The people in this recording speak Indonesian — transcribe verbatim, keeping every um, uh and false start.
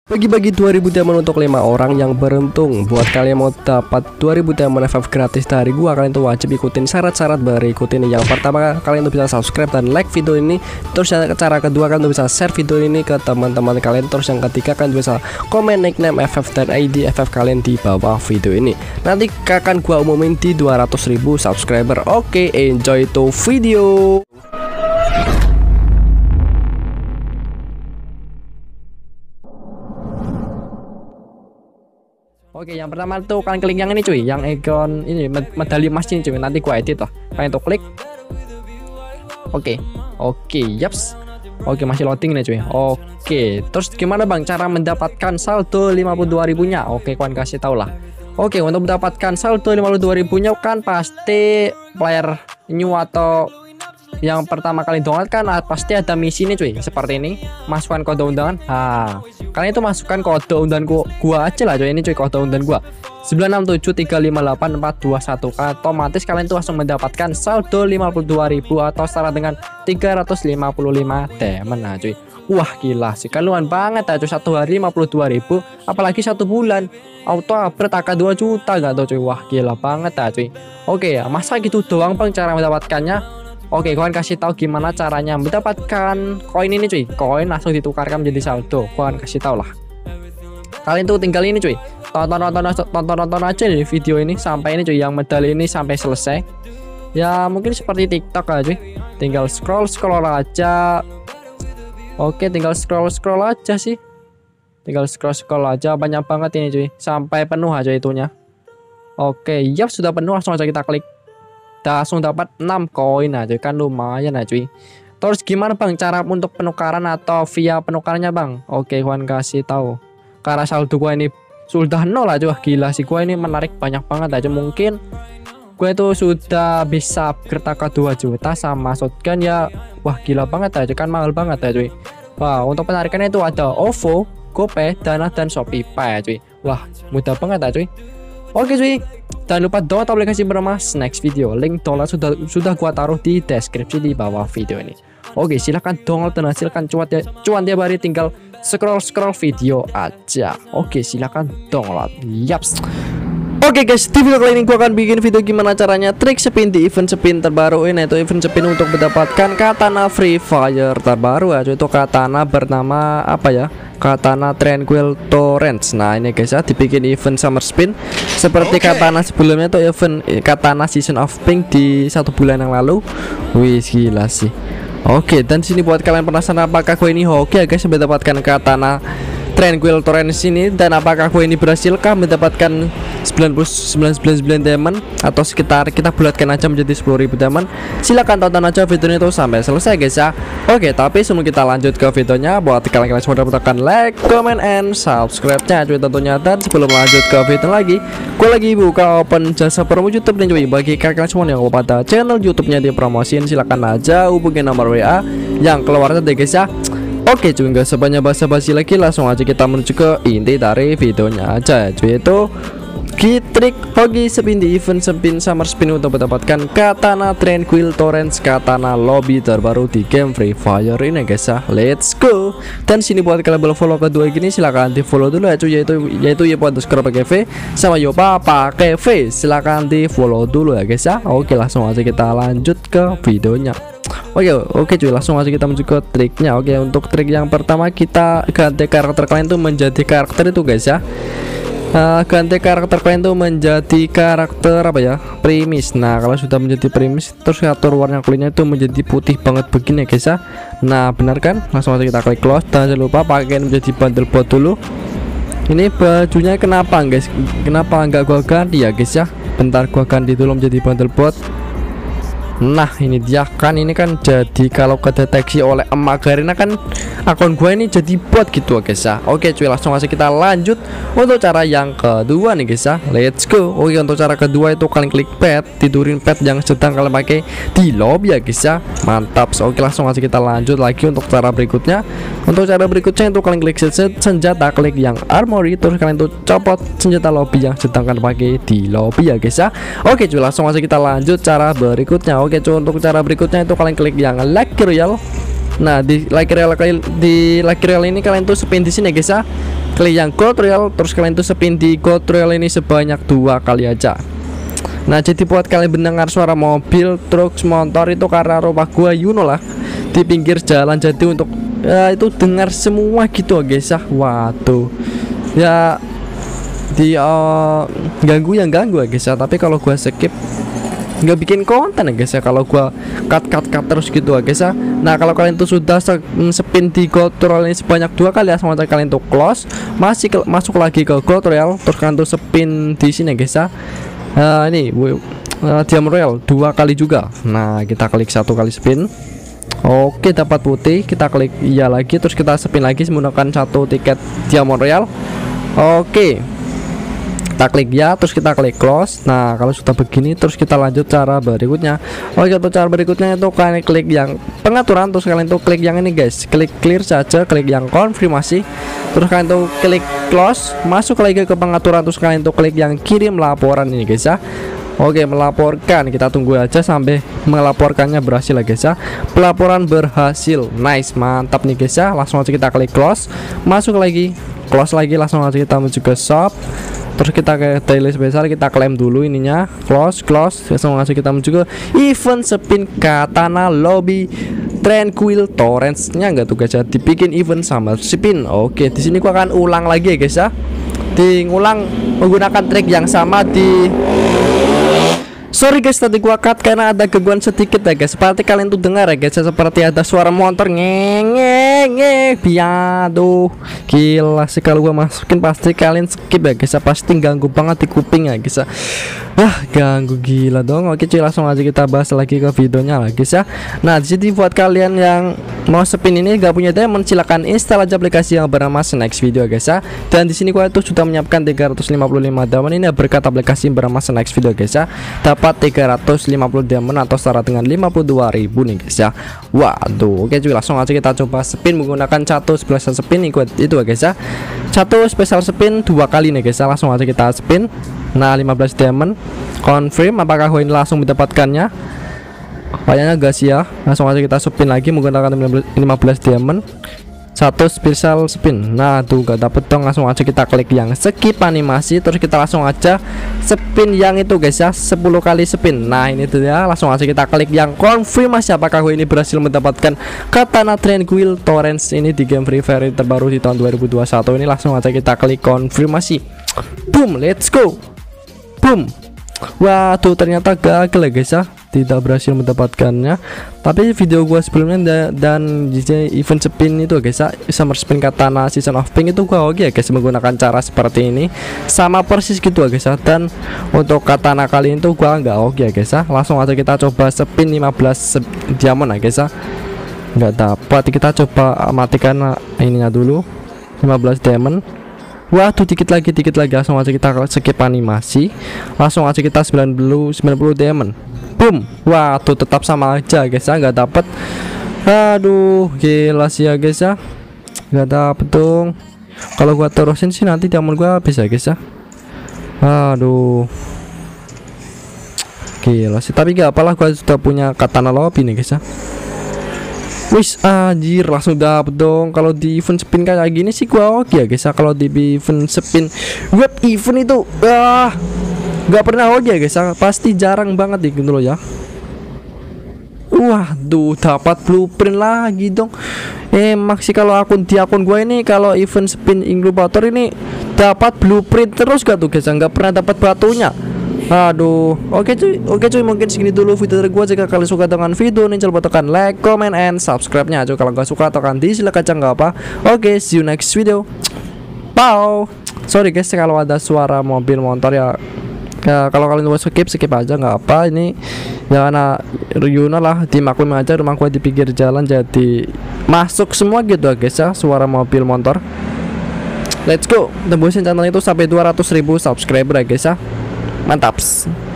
Bagi-bagi dua ribu diamond untuk lima orang yang beruntung. Buat kalian mau dapat dua ribu diamond F F gratis dari gua, kalian tuh wajib ikutin syarat-syarat berikut ini. Yang pertama, kalian tuh bisa subscribe dan like video ini. Terus yang cara kedua, kalian tuh bisa share video ini ke teman-teman kalian. Terus yang ketiga, kalian bisa komen nickname F F dan I D F F kalian di bawah video ini. Nanti akan gua umumin di dua ratus ribu subscriber. Oke, enjoy to video. Oke, yang pertama tuh kalian klik yang ini cuy, yang icon ini medali emas ini cuy. Nanti gua edit lah. Kalian tuh klik. Oke, oke, yaps. Oke, masih loading nih cuy. Oke, terus gimana bang cara mendapatkan saldo lima puluh dua ribunya? Oke, kalian kasih tau lah. Oke, untuk mendapatkan saldo lima puluh dua ribunya kan pasti player new atau yang pertama kali download kan pasti ada misi nih cuy, seperti ini. Masukkan kode undangan. Nah, kalian itu masukkan kode undangan gua, gua aja lah cuy. Ini cuy kode undangan gua sembilan enam tujuh tiga lima delapan empat dua satu. Otomatis kalian tuh langsung mendapatkan saldo lima puluh dua ribu atau setara dengan tiga ratus lima puluh lima diamond. Nah cuy, wah gila sih, keluhan banget ya cuy. Satu hari lima puluh dua ribu, apalagi satu bulan auto upgrade angka dua juta gak tuh cuy. Wah gila banget ya cuy. Oke ya, masa gitu doang bang cara mendapatkannya? Oke, kalian kasih tahu gimana caranya mendapatkan koin ini cuy. Koin langsung ditukarkan menjadi saldo. Kalian kasih tahu lah. Kalian tuh tinggal ini cuy. Tonton tonton tonton tonton aja nih video ini sampai ini cuy, yang medali ini sampai selesai. Ya mungkin seperti TikTok aja cuy. Tinggal scroll scroll aja. Oke, tinggal scroll scroll aja sih. Tinggal scroll scroll aja, banyak banget ini cuy. Sampai penuh aja itunya. Oke, yap sudah penuh, langsung aja kita klik. Langsung dapat enam koin aja kan, lumayan aja cuy. Terus gimana bang cara untuk penukaran atau via penukarannya bang? Oke, kawan kasih tahu. Karena saldo gua ini sudah nol aja, wah gila sih, gua ini menarik banyak banget aja. Mungkin gue itu sudah bisa upgrade angka dua juta sama shotgun ya. Wah gila banget aja kan, mahal banget ya cuy. Wah, untuk penarikannya itu ada OVO, GoPay, Dana dan Shopee-Pay ya cuy. Wah mudah banget ya cuy. Oke cuy, jangan lupa download aplikasi bernama Snacks Video. Link download sudah sudah gua taruh di deskripsi di bawah video ini. Oke, silahkan download dan hasilkan cuan ya, cuan tiap hari, tinggal scroll scroll video aja. Oke, silahkan download. Yaps. Oke guys, di video kali ini gua akan bikin video gimana caranya trik spin di event spin terbaru ini, yaitu event spin untuk mendapatkan katana Free Fire terbaru ya. Itu katana bernama apa ya? Katana Tranquil Torrents. Nah ini guys ya, dibikin event summer spin seperti okay. Katana sebelumnya tuh event katana Season of Pink di satu bulan yang lalu. Wih gila sih. Oke, dan sini buat kalian penasaran apakah gue ini hoki ya guys mendapatkan katana Tranquil Torrents ini, dan apakah gue ini berhasilkah mendapatkan sembilan puluh sembilan sembilan sembilan diamond atau sekitar kita bulatkan aja menjadi sepuluh ribu diamond. Silahkan tonton aja videonya itu sampai selesai guys ya. Oke, tapi sebelum kita lanjut ke videonya, buat kalian-kalian semua tekan like, comment, and subscribe-nya cuy tentunya. Dan sebelum lanjut ke video lagi, gue lagi buka open jasa promo YouTube nih cuy. Bagi kalian semua yang pada channel YouTube-nya dipromosiin, silahkan aja hubungi nomor W A yang keluar tadi guys ya. Oke cuy, nggak sebanyak basa-basi lagi, langsung aja kita menuju ke inti dari videonya aja cuy. Itu trik hoki spin di event spin summer spin untuk mendapatkan katana Tranquil Torrents, katana lobby terbaru di game Free Fire ini guys ya. Let's go. Dan sini buat kalian belum follow kedua gini, silahkan di follow dulu ya cuy, yaitu yaitu Yopa underscore pakai V sama Yopa pakai V. Silahkan di follow dulu ya guys ya. Oke, langsung aja kita lanjut ke videonya. Oke oke cuy, langsung aja kita menuju ke triknya. Oke, untuk trik yang pertama kita ganti karakter kalian tuh menjadi karakter itu guys ya. Uh, ganti karakter kalian tuh menjadi karakter apa ya, primis. Nah kalau sudah menjadi primis, terus atur warna kulitnya itu menjadi putih banget begini guys ya. Nah benar kan, langsung aja kita klik close. Dan jangan lupa pakai menjadi bundle bot dulu. Ini bajunya kenapa guys, kenapa enggak gua ganti ya guys ya. Bentar gua ganti dulu menjadi bundle bot. Nah ini dia kan, ini kan jadi kalau kedeteksi oleh emak Garina kan akun gue ini jadi bot gitu guys ya. Oke cuy, langsung aja kita lanjut untuk cara yang kedua nih guys ya. Let's go. Oke, untuk cara kedua itu kalian klik pet, tidurin pet yang sedang kalian pakai di lobby ya guys ya. Mantap. Oke, langsung aja kita lanjut lagi untuk cara berikutnya. Untuk cara berikutnya itu kalian klik senjata, klik yang armory, terus kalian tuh copot senjata lobby yang sedang kalian pakai di lobby ya guys ya. Oke cuy, langsung aja kita lanjut cara berikutnya. Oke cuy, untuk cara berikutnya itu kalian klik yang Lucky Royale. Nah di Lucky Royale di Lucky Royale ini kalian tuh spin di sini guys ya. klik yang gold rail, terus kalian tuh spin di gold rail ini sebanyak dua kali aja. Nah, jadi buat kalian mendengar suara mobil, truk, motor itu karena rumah gua you know lah di pinggir jalan, jadi untuk ya itu dengar semua gitu guys ya. Waduh, ya di uh, ganggu yang ganggu ya guys ya. Tapi kalau gua skip nggak bikin konten ya guys ya, kalau gua cut cut cut terus gitu ya guys ya. Nah, kalau kalian tuh sudah spin di gold rail ini sebanyak dua kali, langsung aja kalian tuh close, masih ke, masuk lagi ke gold rail, terus kalian tuh spin di sini ya guys ya. Uh, ini uh, diamond rail dua kali juga. Nah, kita klik satu kali spin. Oke, dapat putih, kita klik iya lagi, terus kita spin lagi menggunakan satu tiket diamond rail. Oke, kita klik ya, terus kita klik close. Nah, kalau sudah begini, terus kita lanjut cara berikutnya. Oke, untuk cara berikutnya itu kalian klik yang pengaturan, terus kalian tuh klik yang ini guys, klik clear saja, klik yang konfirmasi, terus kalian tuh klik close, masuk lagi ke pengaturan, terus kalian tuh klik yang kirim laporan ini guys ya. Oke, melaporkan, kita tunggu aja sampai melaporkannya berhasil ya guys ya. Pelaporan berhasil, nice, mantap nih guys ya. Langsung aja kita klik close, masuk lagi, close lagi, langsung aja kita menuju ke shop. Terus kita ke daily special, kita klaim dulu ininya, close close, langsung aja kita menuju ke event spin katana lobby tranquil torrents nya enggak tuh guys ya, dibikin event sama spin. Oke, di sini gua akan ulang lagi ya guys ya, di ngulang menggunakan trik yang sama di sorry guys, tadi gua cut karena ada gangguan sedikit ya guys. Seperti kalian tuh dengar ya guys, seperti ada suara motor ngeng ngeng ngeng. Biaduh, gila sih kalau gua masukin pasti kalian skip ya guys. Pasti ganggu banget di kuping ya guys. Wah, ganggu gila dong. Oke cuy, langsung aja kita bahas lagi ke videonya lah guys ya. Nah, di sini buat kalian yang mau spin ini gak punya diamond, silakan install aja aplikasi yang bernama Snax Video guys ya. Dan di sini gua itu sudah menyiapkan tiga ratus lima puluh lima diamond ini berkat aplikasi yang bernama Snax Video guys ya. Dapat tiga ratus lima puluh diamond atau setara dengan lima puluh dua ribu nih guys ya. Waduh, oke cuy, langsung aja kita coba spin menggunakan satu special spin ikut itu ya guys ya. Satu special spin dua kali nih guys ya. Langsung aja kita spin. Nah, lima belas diamond. Confirm apakah ini langsung mendapatkannya. Kayaknya gas ya. Langsung aja kita spin lagi menggunakan lima belas diamond. Satu special spin. Nah, tuh gak dapet dong. Langsung aja kita klik yang skip animasi, terus kita langsung aja spin yang itu guys ya, sepuluh kali spin. Nah, ini tuh ya. Langsung aja kita klik yang konfirmasi apakah ini berhasil mendapatkan katana tranquil torrents ini di game Free Fire terbaru di tahun dua ribu dua puluh satu ini. Langsung aja kita klik konfirmasi. Boom, let's go. Boom. Waduh, ternyata gagal ya guys ya, tidak berhasil mendapatkannya. Tapi video gua sebelumnya da dan event spin itu guys ya, summer spin katana season of pink itu gua oke ya guys, menggunakan cara seperti ini sama persis gitu ya guys ya. Dan untuk katana kali itu gua nggak oke ya guys ya. Langsung aja kita coba spin lima belas diamond ya guys ya, nggak dapat. Kita coba matikan ininya dulu, lima belas diamond. Waduh, dikit lagi, dikit lagi. Langsung aja kita skip animasi. Langsung aja kita sembilan puluh diamond. Boom. Waduh, tetap sama aja guys ya, nggak dapet. Aduh, gila sih ya guys ya, nggak dapet dong. Kalau gua terusin sih nanti diamond gua habis ya guys ya. Aduh, gila sih. Tapi gak apalah, gua sudah punya katana lobby nih guys ya. Wis, anjir, langsung dapet dong. Kalau di event spin kayak gini sih gua oke ya guys ya. Kalau di event spin web event itu ah nggak pernah oke ya guys ya, pasti jarang banget gitu loh ya. Waduh, dapat blueprint lagi dong. Emang sih kalau akun di akun gua ini kalau event spin inkubator ini dapat blueprint terus gak tuh guys ya, nggak pernah dapat batunya. Aduh, oke cuy, oke cuy, mungkin segini dulu video dari gua. Jika kalian suka dengan video ini, jangan lupa tekan like, comment, and subscribe-nya. Cuy, kalau nggak suka tekan dislike aja nggak apa. Oke, see you next video. Pow. Sorry guys, kalau ada suara mobil motor ya, ya kalau kalian mau skip skip aja nggak apa. Ini ya karena Ryuna lah, dimaklumi aja rumah gua di pinggir jalan, jadi masuk semua gitu guys ya, suara mobil motor. Let's go, tembusin channel itu sampai dua ratus ribu subscriber ya guys ya. Mantap.